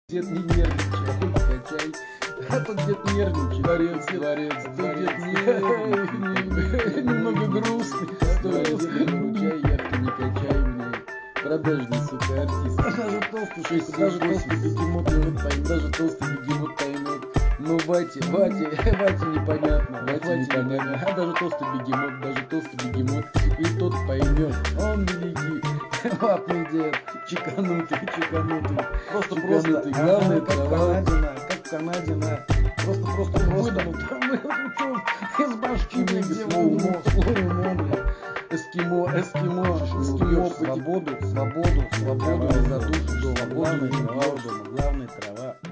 Дед не нервничай, качай. А тут дед нервничает. Дворец, дед немного грустный. Стой, дед не включай, яхту не качай, блядь. Продажный, сука, артист. Даже толстый бегемот поймет, даже толстый бегемот поймет. Ну, Вате непонятно, а даже толстый бегемот, и тот поймет, он великий, лапный дед, чеканутый, просто, главное, как в Канаде, просто, из башки, эскимо, свободу, за душу, главная трава.